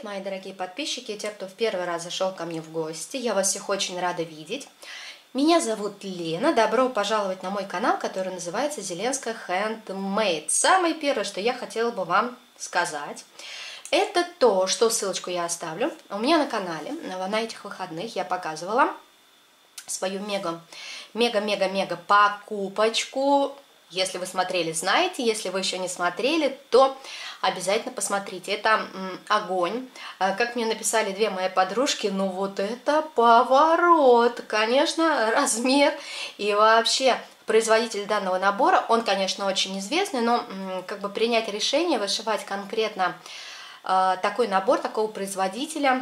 мои дорогие подписчики и те, кто в первый раз зашел ко мне в гости. Я вас всех очень рада видеть. Меня зовут Лена. Добро пожаловать на мой канал, который называется Зеленская Handmade. Самое первое, что я хотела бы вам сказать, это то, что ссылочку я оставлю. У меня на канале на этих выходных я показывала свою мега покупочку. Если вы смотрели, знаете. Если вы еще не смотрели, то обязательно посмотрите. Это огонь. Как мне написали две мои подружки, ну вот это поворот. Конечно, размер и вообще производитель данного набора, он, конечно, очень известный, но как бы принять решение вышивать конкретно такой набор, такого производителя,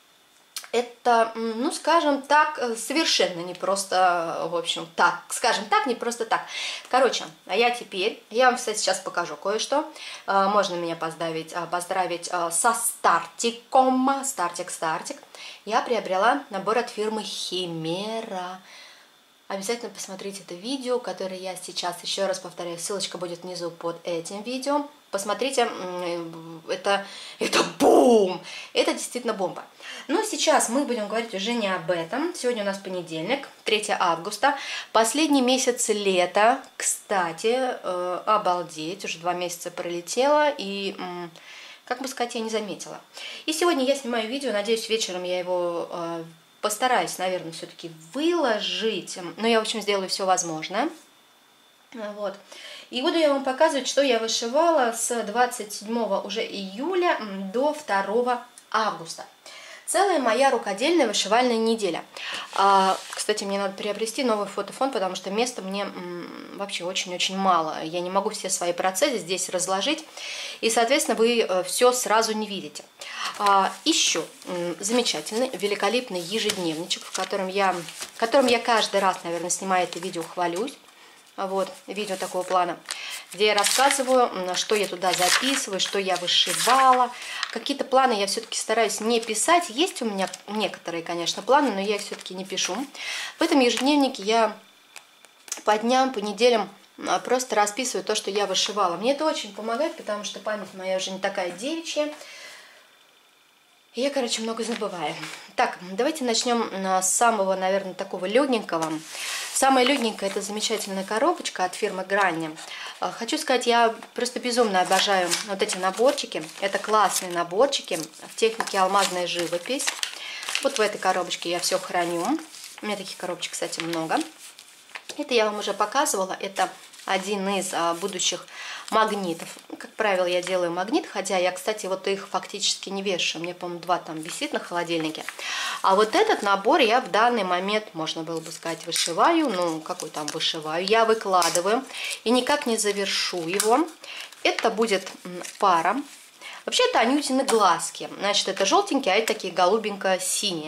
это, ну, скажем так, совершенно не просто, в общем, так, скажем так, не просто так. Короче, я вам, кстати, сейчас покажу кое-что. Можно меня поздравить со стартиком, стартик. Я приобрела набор от фирмы Химера. Обязательно посмотрите это видео, которое я сейчас, еще раз повторяю, ссылочка будет внизу под этим видео. Посмотрите, это бум! Это действительно бомба. Но сейчас мы будем говорить уже не об этом. Сегодня у нас понедельник, 3 августа, последний месяц лета. Кстати, обалдеть, уже 2 месяца пролетело, и, как бы сказать, я не заметила. И сегодня я снимаю видео, надеюсь, вечером я его постараюсь, наверное, все-таки выложить. Но я, в общем, сделаю все возможное. Вот. И буду я вам показывать, что я вышивала с 27 уже июля до 2 августа. Целая моя рукодельная вышивальная неделя. Кстати, мне надо приобрести новый фотофон, потому что места мне вообще очень-очень мало. Я не могу все свои процессы здесь разложить, и, соответственно, вы все сразу не видите. Ищу замечательный, великолепный ежедневничек, в котором я каждый раз, наверное, снимаю это видео, хвалюсь. Вот, видео такого плана, где я рассказываю, что я туда записываю, что я вышивала. Какие-то планы я все-таки стараюсь не писать. Есть у меня некоторые, конечно, планы, но я их все-таки не пишу. В этом ежедневнике я по дням, по неделям просто расписываю то, что я вышивала. Мне это очень помогает, потому что память моя уже не такая девичья. И я, короче, много забываю. Так, давайте начнем с самого, наверное, такого легенького. Самая легенькая — это замечательная коробочка от фирмы Гранни. Хочу сказать, я просто безумно обожаю вот эти наборчики. Это классные наборчики в технике алмазная живопись. Вот в этой коробочке я все храню. У меня таких коробочек, кстати, много. Это я вам уже показывала. Это один из будущих магнитов. Как правило, я делаю магнит, хотя я, кстати, вот их фактически не вешаю. Мне, по-моему, 2 там висит на холодильнике. А вот этот набор я в данный момент, можно было бы сказать, вышиваю. Ну, какой там вышиваю? Я выкладываю и никак не завершу его. Это будет пара. Вообще, это Анютины глазки. Значит, это желтенькие, а это такие голубенько-синие.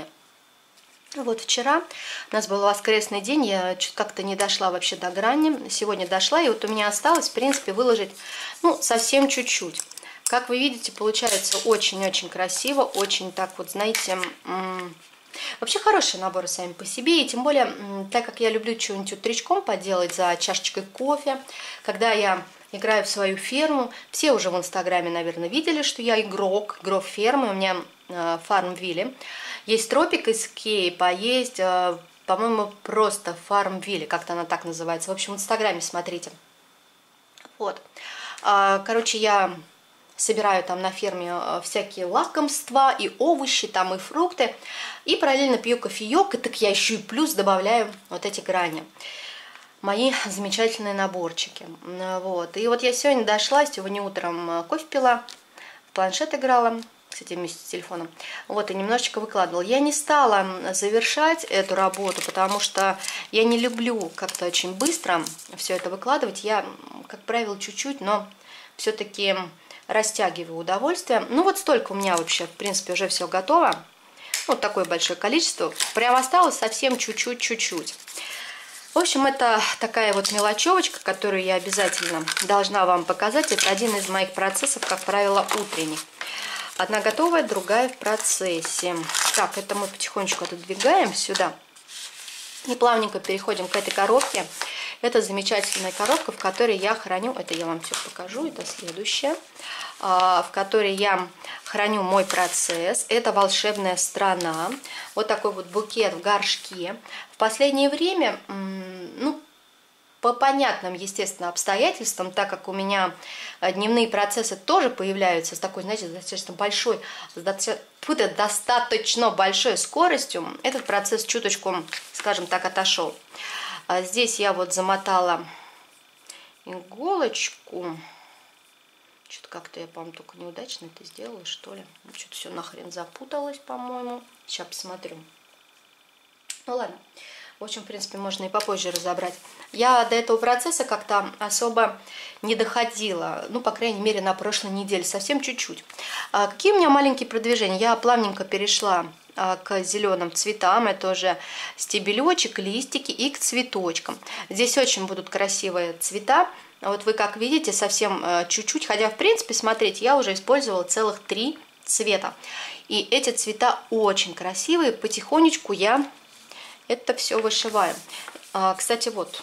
Вот вчера у нас был воскресный день, я как-то не дошла вообще до грани. Сегодня дошла, и вот у меня осталось, в принципе, выложить, ну, совсем чуть-чуть. Как вы видите, получается очень-очень красиво, очень так вот, знаете, вообще хорошие наборы сами по себе. И тем более, так как я люблю что-нибудь утречком поделать за чашечкой кофе, когда я играю в свою ферму. Все уже в инстаграме, наверное, видели, что я игрок фермы, у меня Farmville. Есть Tropic Escape, а есть, по-моему, просто Farmville, как-то она так называется. В общем, в инстаграме смотрите. Вот. Короче, я собираю там на ферме всякие лакомства, и овощи, там и фрукты. И параллельно пью кофеек, и так я еще и плюс добавляю вот эти грани. Мои замечательные наборчики. Вот. И вот я сегодня дошла, сегодня утром кофе пила, в планшет играла, кстати, вместе с телефоном. Вот, и немножечко выкладывала. Я не стала завершать эту работу, потому что я не люблю как-то очень быстро все это выкладывать. Я, как правило, чуть-чуть, но все-таки растягиваю удовольствие. Ну, вот столько у меня вообще, в принципе, уже все готово. Вот такое большое количество. Прям осталось совсем чуть-чуть. В общем, это такая вот мелочевочка, которую я обязательно должна вам показать. Это один из моих процессов, как правило, утренних. Одна готовая, другая в процессе. Так, это мы потихонечку отодвигаем сюда. И плавненько переходим к этой коробке. Это замечательная коробка, в которой я храню, это я вам все покажу, это следующее, в которой я храню мой процесс. Это волшебная страна. Вот такой вот букет в горшке. В последнее время, ну, по понятным, естественно, обстоятельствам, так как у меня дневные процессы тоже появляются с такой, знаете, достаточно большой скоростью, этот процесс чуточку, скажем так, отошел. Здесь я вот замотала иголочку. Что-то как-то я, по-моему, только неудачно это сделала, что ли. Что-то все нахрен запуталось, по-моему. Сейчас посмотрю. Ну ладно. В общем, в принципе, можно и попозже разобрать. Я до этого процесса как-то особо не доходила. Ну, по крайней мере, на прошлой неделе. Совсем чуть-чуть. Какие у меня маленькие продвижения? Я плавненько перешла к зеленым цветам. Это уже стебелечек, листики и к цветочкам. Здесь очень будут красивые цвета. Вот вы как видите, совсем чуть-чуть. Хотя, в принципе, смотрите, я уже использовала целых 3 цвета. И эти цвета очень красивые. Потихонечку я это все вышиваю. Кстати, вот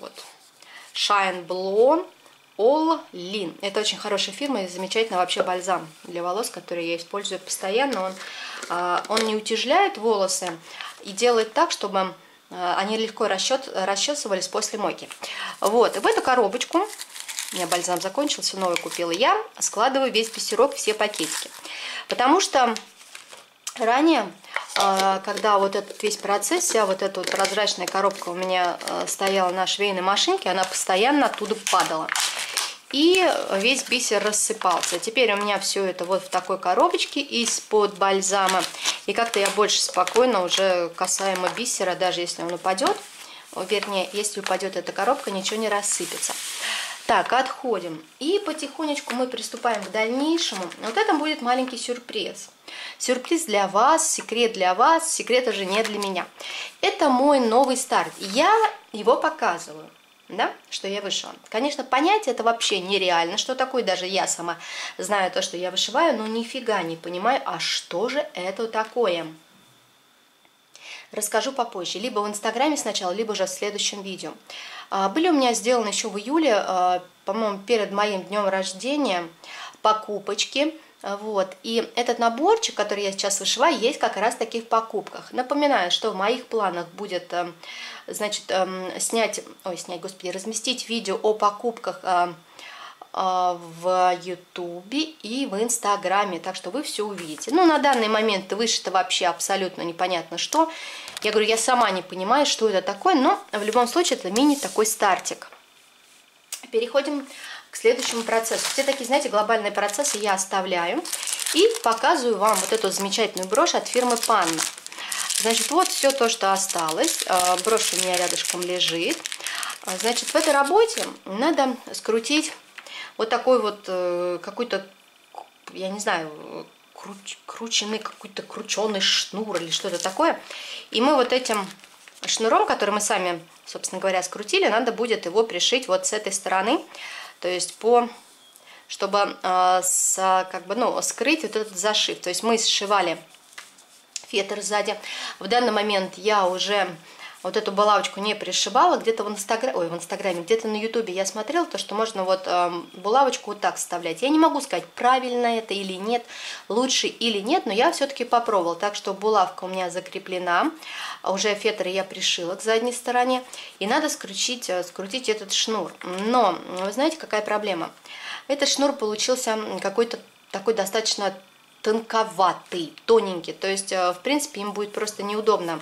Shine Blonde All In. Это очень хорошая фирма и замечательный вообще бальзам для волос, который я использую постоянно. Он не утяжеляет волосы и делает так, чтобы они легко расчесывались после мойки. Вот, и в эту коробочку, у меня бальзам закончился, новый купила я, складываю весь бисерок, все пакетики. Потому что ранее, когда вот этот весь процесс, вся вот эта вот прозрачная коробка у меня стояла на швейной машинке, она постоянно оттуда падала. И весь бисер рассыпался. Теперь у меня все это вот в такой коробочке из-под бальзама. И как-то я больше спокойно уже касаемо бисера, даже если он упадет, вернее, если упадет эта коробка, ничего не рассыпется. Так, отходим. И потихонечку мы приступаем к дальнейшему. Вот это будет маленький сюрприз. Сюрприз для вас, секрет уже не для меня. Это мой новый старт. Я его показываю. Да, что я вышила. Конечно, понять это вообще нереально, что такое, даже я сама знаю то, что я вышиваю, но нифига не понимаю, а что же это такое. Расскажу попозже, либо в инстаграме сначала, либо уже в следующем видео. Были у меня сделаны еще в июле, по-моему, перед моим днем рождения, покупочки. Вот. И этот наборчик, который я сейчас вышиваю, есть как раз таки в покупках. Напоминаю, что в моих планах будет, значит, разместить видео о покупках в Ютубе и в Инстаграме, так что вы все увидите. Ну, на данный момент вышито вообще абсолютно непонятно что. Я говорю, я сама не понимаю, что это такое, но в любом случае это мини такой стартик. Переходим к следующему процессу. Все такие, знаете, глобальные процессы я оставляю и показываю вам вот эту замечательную брошь от фирмы Панна. Значит, вот все то, что осталось. Брошь у меня рядышком лежит. Значит, в этой работе надо скрутить вот такой вот какой-то, я не знаю, какой-то крученый шнур или что-то такое. И мы вот этим шнуром, который мы сами, собственно говоря, скрутили, надо будет его пришить вот с этой стороны. То есть чтобы скрыть вот этот зашив. То есть мы сшивали фетр сзади. В данный момент я уже вот эту булавочку не пришивала. Где-то в Инстаграме, где-то на Ютубе я смотрела, то, что можно вот булавочку вот так вставлять. Я не могу сказать, правильно это или нет, лучше или нет, но я все-таки попробовала. Так что булавка у меня закреплена. Уже фетр я пришила к задней стороне. И надо скрутить этот шнур. Но, вы знаете, какая проблема? Этот шнур получился какой-то такой достаточно тонковатый, тоненький. То есть, в принципе, им будет просто неудобно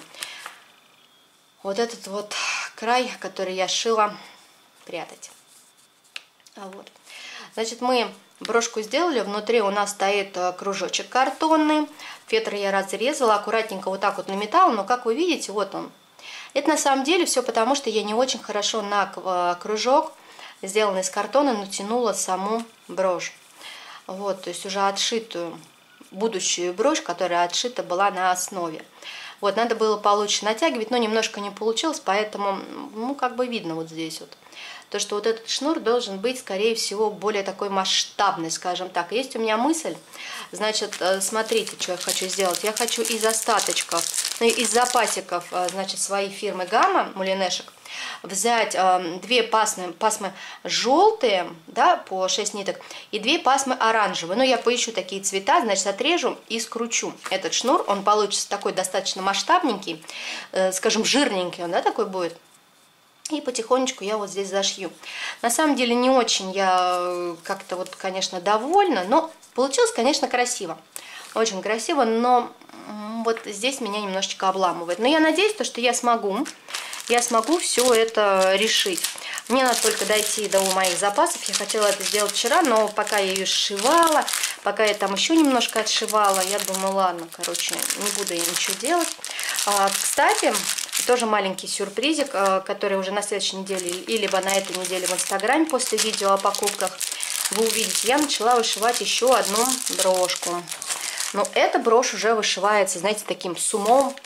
вот этот вот край, который я шила, прятать. Вот. Значит, мы брошку сделали, внутри у нас стоит кружочек картонный, фетр я разрезала, аккуратненько вот так вот наметала, но как вы видите, вот он. Это на самом деле все потому, что я не очень хорошо на кружок, сделанный из картона, натянула саму брошь. Вот, то есть уже отшитую будущую брошь, которая отшита была на основе. Вот, надо было получше натягивать, но немножко не получилось, поэтому, ну, как бы видно вот здесь вот. То, что вот этот шнур должен быть, скорее всего, более такой масштабный, скажем так. Есть у меня мысль, значит, смотрите, что я хочу сделать. Я хочу из остаточков из запасиков, значит, своей фирмы Гамма, мулинешек, взять 2 пасмы желтые, да, по 6 ниток, и 2 пасмы оранжевые. Ну, я поищу такие цвета, значит, отрежу и скручу этот шнур. Он получится такой достаточно масштабненький, скажем, жирненький он, да, такой будет. И потихонечку я вот здесь зашью. На самом деле не очень я как-то вот, конечно, довольна, но получилось, конечно, красиво. Очень красиво, но вот здесь меня немножечко обламывает. Но я надеюсь, что я смогу все это решить. Мне надо только дойти до моих запасов. Я хотела это сделать вчера, но пока я ее сшивала, пока я там еще немножко отшивала, я думаю, ладно, короче, не буду я ничего делать. Кстати, тоже маленький сюрпризик, который уже на следующей неделе, или либо на этой неделе в Инстаграме после видео о покупках вы увидите. Я начала вышивать еще одну брошку. Но эта брошь уже вышивается, знаете, таким с умом,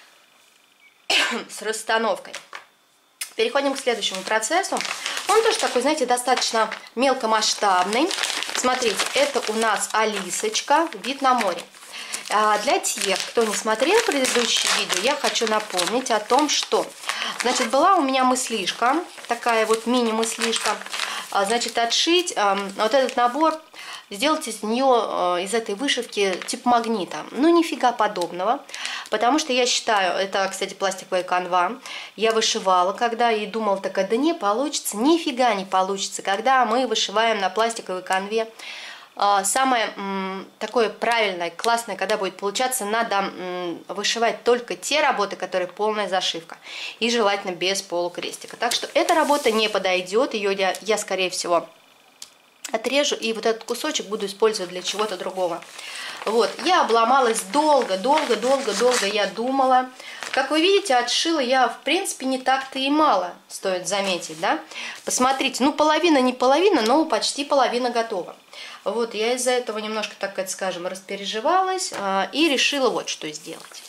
с расстановкой. Переходим к следующему процессу. Он тоже такой, знаете, достаточно мелкомасштабный. Смотрите, это у нас Алисочка, вид на море. Для тех, кто не смотрел предыдущее видео, я хочу напомнить о том, что, значит, была у меня мыслишка, такая вот мини-мыслишка, значит, отшить вот этот набор, сделать из нее, из этой вышивки тип магнита. Ну, нифига подобного, потому что я считаю, это, кстати, пластиковая канва, я вышивала когда и думала такая, да не получится, нифига не получится, когда мы вышиваем на пластиковой канве. Самое такое правильное, классное, когда будет получаться, надо вышивать только те работы, которые полная зашивка. И желательно без полукрестика. Так что эта работа не подойдет, ее я скорее всего, отрежу. И вот этот кусочек буду использовать для чего-то другого. Вот, я обломалась долго я думала. Как вы видите, отшила я, в принципе, не так-то и мало, стоит заметить, да. Посмотрите, ну, половина не половина, но почти половина готова. Вот, я из-за этого немножко, так скажем, распереживалась и решила вот что сделать.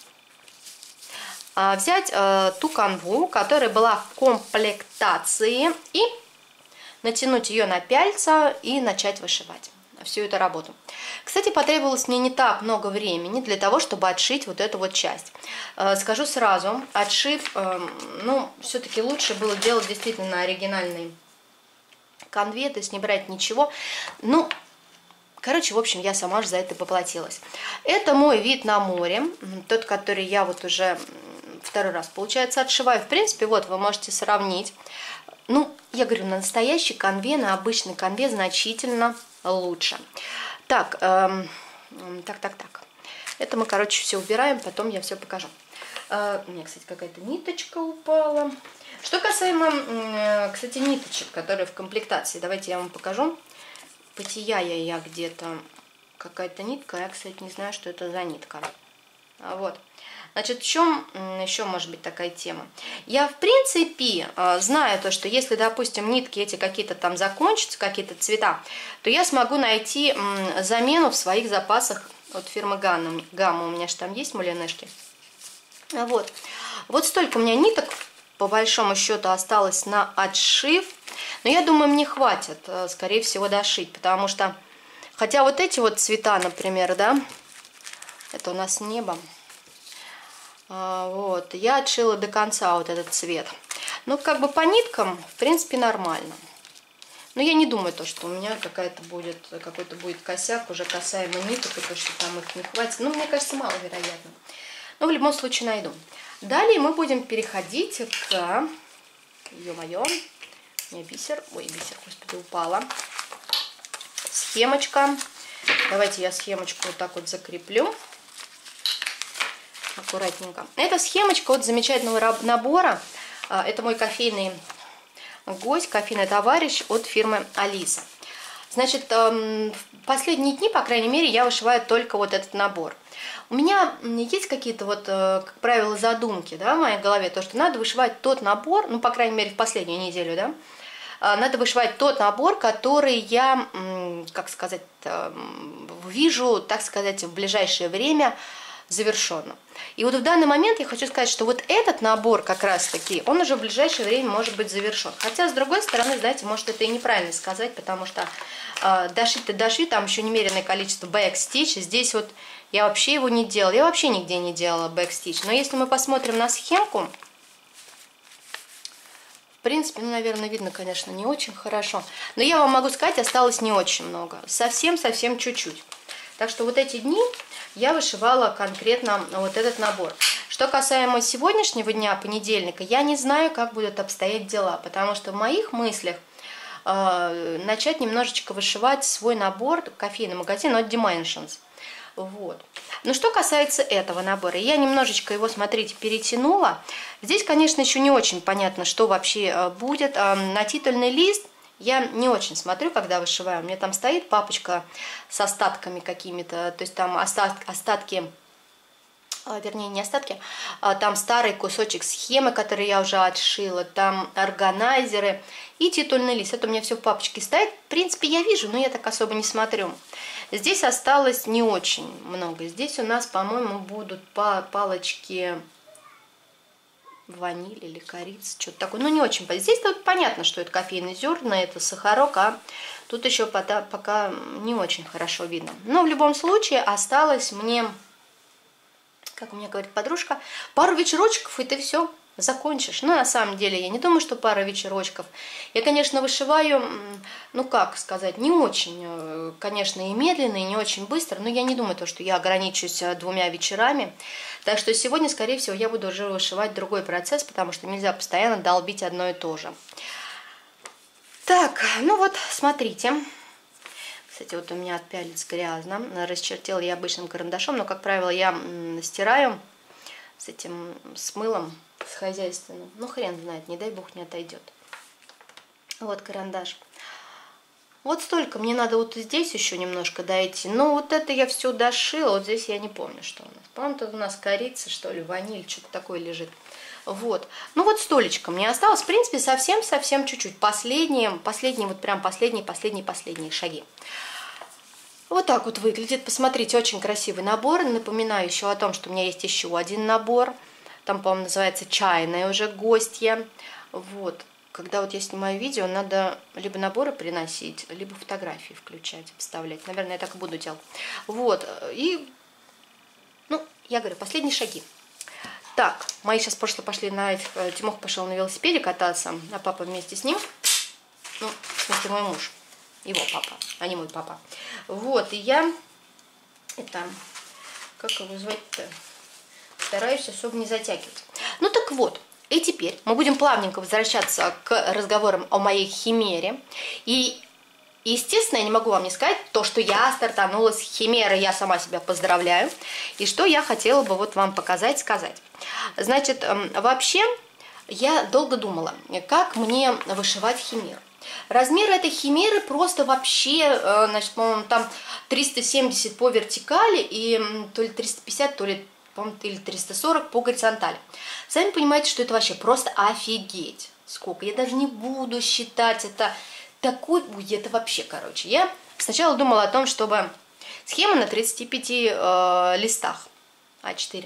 Взять ту канву, которая была в комплектации, и натянуть ее на пяльца и начать вышивать всю эту работу. Кстати, потребовалось мне не так много времени для того, чтобы отшить вот эту вот часть. Скажу сразу, отшив, ну, все-таки лучше было делать действительно на оригинальной канве, то есть не брать ничего. Ну, короче, в общем, я сама же за это поплатилась. Это мой вид на море, тот, который я вот уже второй раз, получается, отшиваю. В принципе, вот вы можете сравнить. Ну, я говорю, на настоящей канве, на обычной канве значительно лучше. Так, так. Это мы, короче, все убираем, потом я все покажу. У меня, кстати, какая-то ниточка упала. Что касаемо, кстати, ниточек, которые в комплектации, давайте я вам покажу. Потияя я где-то какая-то нитка, я, кстати, не знаю, что это за нитка. Вот. Значит, в чем еще может быть такая тема? Я, в принципе, знаю то, что если, допустим, нитки эти какие-то там закончатся, какие-то цвета, то я смогу найти замену в своих запасах от фирмы Гамма. У меня же там есть мулинешки. Вот. Вот столько у меня ниток, по большому счету, осталось на отшив. Но я думаю, мне хватит, скорее всего, дошить, потому что, хотя вот эти вот цвета, например, да, это у нас небо. Вот, я отшила до конца вот этот цвет. Ну, как бы по ниткам, в принципе, нормально. Но я не думаю, то, что у меня какой-то будет косяк уже касаемо ниток, и то, что там их не хватит. Ну, мне кажется, маловероятно. Но в любом случае найду. Далее мы будем переходить к... Ё-моё, у меня бисер. Ой, бисер, господи, упала. Схемочка. Давайте я схемочку вот так вот закреплю. Аккуратненько. Это схемочка от замечательного набора. Это мой кофейный гость, кофейный товарищ от фирмы Алиса. Значит, в последние дни, по крайней мере, я вышиваю только вот этот набор. У меня есть какие-то вот, как правило, задумки, да, в моей голове, то, что надо вышивать тот набор, ну, по крайней мере, в последнюю неделю, да, надо вышивать тот набор, который я, как сказать, вижу, так сказать, в ближайшее время завершенным. И вот в данный момент я хочу сказать, что вот этот набор как раз-таки, он уже в ближайшее время может быть завершен. Хотя, с другой стороны, знаете, может это и неправильно сказать, потому что дошить-то дошью, там еще немереное количество бэкстич. Здесь вот я вообще его не делала, я вообще нигде не делала бэкстич. Но если мы посмотрим на схемку, в принципе, ну, наверное, видно, конечно, не очень хорошо. Но я вам могу сказать, осталось не очень много. Совсем-совсем чуть-чуть. Так что вот эти дни я вышивала конкретно вот этот набор. Что касаемо сегодняшнего дня, понедельника, я не знаю, как будут обстоять дела. Потому что в моих мыслях начать немножечко вышивать свой набор, кофейный магазин от Dimensions. Вот. Но что касается этого набора, я немножечко его, смотрите, перетянула. Здесь, конечно, еще не очень понятно, что вообще будет. На титульный лист я не очень смотрю, когда вышиваю. У меня там стоит папочка с остатками какими-то, то есть там остатки, вернее, не остатки, там старый кусочек схемы, который я уже отшила, там органайзеры и титульный лист. Это у меня все в папочке стоит. В принципе, я вижу, но я так особо не смотрю. Здесь осталось не очень много. Здесь у нас, по-моему, будут палочки ваниль или корица, что-то такое. Ну, не очень. Здесь тут понятно, что это кофейные зерна, это сахарок, а тут еще пока не очень хорошо видно. Но в любом случае осталось мне, как у меня говорит подружка, пару вечерочков, и ты все закончишь. Но на самом деле я не думаю, что пара вечерочков. Я, конечно, вышиваю, ну как сказать, не очень, конечно, и медленно, и не очень быстро, но я не думаю, что я ограничусь 2 вечерами. Так что сегодня, скорее всего, я буду уже вышивать другой процесс, потому что нельзя постоянно долбить одно и то же. Так, ну вот, смотрите. Кстати, вот у меня пялец грязно. Расчертила я обычным карандашом, но, как правило, я стираю с этим, с мылом, с хозяйственным. Ну, хрен знает, не дай бог не отойдет. Вот карандаш. Вот столько. Мне надо вот здесь еще немножко дойти. Но вот это я все дошила. Вот здесь я не помню, что у нас. По-моему, тут у нас корица, что ли, ваниль, что-то такое лежит. Вот. Ну вот столечко мне осталось. В принципе, совсем чуть-чуть. Последние, вот прям последние шаги. Вот так вот выглядит. Посмотрите, очень красивый набор. Напоминаю еще о том, что у меня есть еще один набор. Там, по-моему, называется «Чайная уже гостья». Вот. Когда вот я снимаю видео, надо либо наборы приносить, либо фотографии включать, вставлять. Наверное, я так и буду делать. Вот. И, ну, я говорю, последние шаги. Так, мои сейчас пошли на... Тимох пошел на велосипеде кататься, а папа вместе с ним. Ну, в смысле, мой муж. Его папа, а не мой папа. Вот, и я... Это... Как его звать-то? Стараюсь особо не затягивать. Ну, так вот. И теперь мы будем плавненько возвращаться к разговорам о моей химере. И, естественно, я не могу вам не сказать то, что я стартанула с химеры. Я сама себя поздравляю. И что я хотела бы вот вам показать, сказать. Значит, вообще, я долго думала, как мне вышивать химеру. Размер этой химеры просто вообще, значит, по-моему, там 370 по вертикали и то ли 350, то ли, по-моему, или 340 по горизонтали. Сами понимаете, что это вообще просто офигеть. Сколько? Я даже не буду считать. Это такой... Ой, это вообще, короче. Я сначала думала о том, чтобы... Схема на 35 листах А4.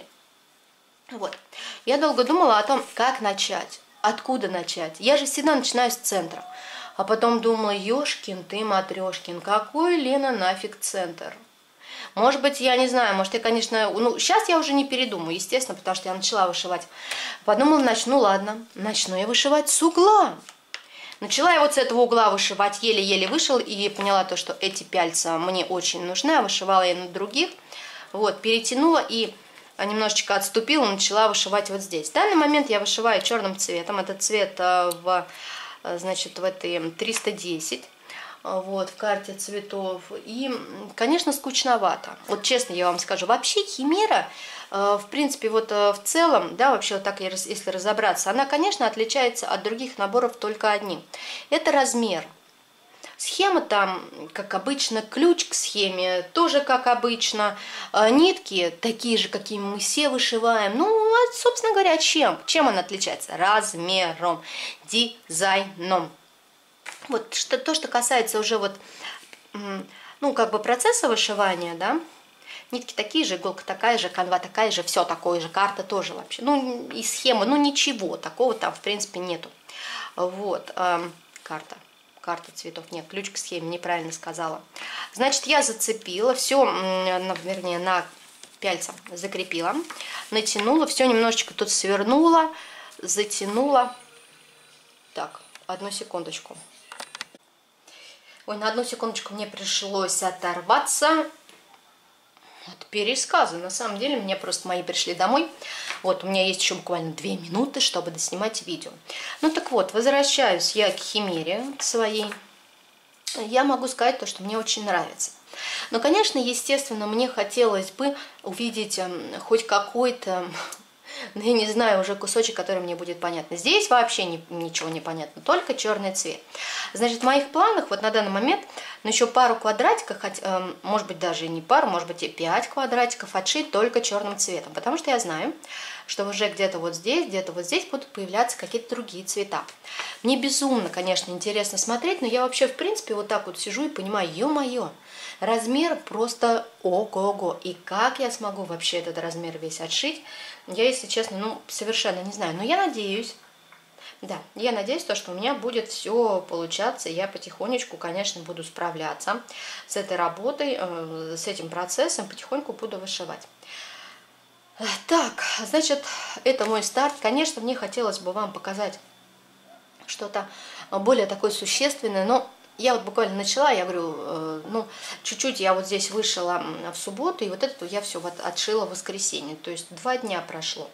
Вот. Я долго думала о том, как начать. Откуда начать. Я же всегда начинаю с центра. А потом думала, ёшкин ты, матрешкин, какой, Лена, нафиг центр? Может быть, я не знаю, может, я, конечно... Ну, сейчас я уже не передумаю, естественно, потому что я начала вышивать. Подумала, ладно, начну я вышивать с угла. Начала я вот с этого угла вышивать, еле-еле вышел, и поняла то, что эти пяльца мне очень нужны, а вышивала я на других. Вот, перетянула и немножечко отступила, начала вышивать вот здесь. В данный момент я вышиваю черным цветом, этот цвет значит, в этой 310. Вот, в карте цветов. И, конечно, скучновато. Вот честно я вам скажу. Вообще химера, в принципе, вот в целом, да, вообще вот так, если разобраться, она, конечно, отличается от других наборов только одним. Это размер. Схема там, как обычно, ключ к схеме, тоже как обычно. Нитки такие же, какими мы все вышиваем. Ну, собственно говоря, чем? Чем она отличается? Размером, дизайном. Вот то, что касается уже вот, ну, как бы процесса вышивания, да, Нитки такие же, иголка такая же, канва такая же, все такое же, карта тоже вообще. Ну, и схема, ну, ничего такого там, в принципе, нету. Вот, карта. Карта цветов. Нет, ключ к схеме, неправильно сказала. Значит, я зацепила, все, вернее, на пяльцем закрепила, натянула, все немножечко тут свернула, затянула. Так, одну секундочку. Ой, на одну секундочку мне пришлось оторваться от пересказа. На самом деле, мне просто мои пришли домой. Вот, у меня есть еще буквально 2 минуты, чтобы доснимать видео. Ну так вот, возвращаюсь я к химере, к своей. Я могу сказать то, что мне очень нравится. Но, конечно, естественно, мне хотелось бы увидеть хоть какой-то, ну, я не знаю, уже кусочек, который мне будет понятно. Здесь вообще ничего не понятно, только черный цвет. Значит, в моих планах вот на данный момент, ну, еще пару квадратиков, может быть, даже не пару, может быть, и 5 квадратиков отшить только черным цветом. Потому что я знаю, что уже где-то вот здесь будут появляться какие-то другие цвета. Мне безумно, конечно, интересно смотреть, но я вообще, в принципе, вот так вот сижу и понимаю, ё-моё, размер просто ого-го. И как я смогу вообще этот размер весь отшить, я, если честно, ну, совершенно не знаю. Но я надеюсь, да, я надеюсь, что у меня будет все получаться. Я потихонечку, конечно, буду справляться с этой работой, с этим процессом, потихоньку буду вышивать. Так, значит, это мой старт. Конечно, мне хотелось бы вам показать что-то более такое существенное, но я вот буквально начала, я говорю, ну, чуть-чуть я вот здесь вышила в субботу, и вот это я все вот отшила в воскресенье, то есть 2 дня прошло.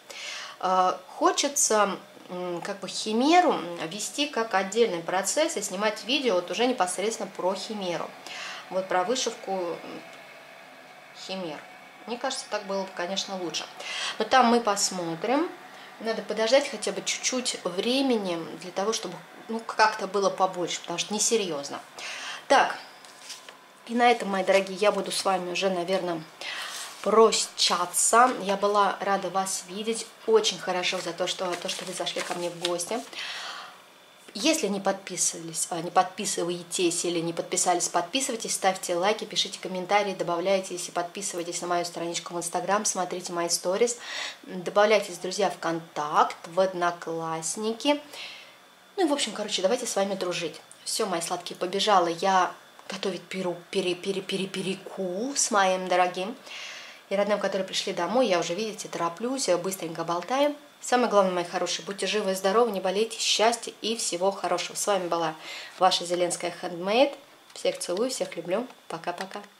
Хочется как бы химеру вести как отдельный процесс и снимать видео вот уже непосредственно про химеру, вот про вышивку химер. Мне кажется, так было бы, конечно, лучше. Но там мы посмотрим. Надо подождать хотя бы чуть-чуть времени для того, чтобы ну, как-то было побольше, потому что несерьезно. Так, и на этом, мои дорогие, я буду с вами уже, наверное, прощаться. Я была рада вас видеть. Очень хорошо за то, что вы зашли ко мне в гости. Если не подписывались, не подписываетесь или не подписались, подписывайтесь, ставьте лайки, пишите комментарии, добавляйтесь и подписывайтесь на мою страничку в Инстаграм, смотрите мои сторис, добавляйтесь, друзья, в контакт, в Одноклассники. Ну и, в общем, короче, давайте с вами дружить. Все, мои сладкие, побежала я готовить перекус с моим дорогим и родным, которые пришли домой. Я уже, видите, тороплюсь, быстренько болтаем. Самое главное, мои хорошие, будьте живы и здоровы, не болейте, счастья и всего хорошего. С вами была ваша Зеленская Handmade. Всех целую, всех люблю. Пока-пока.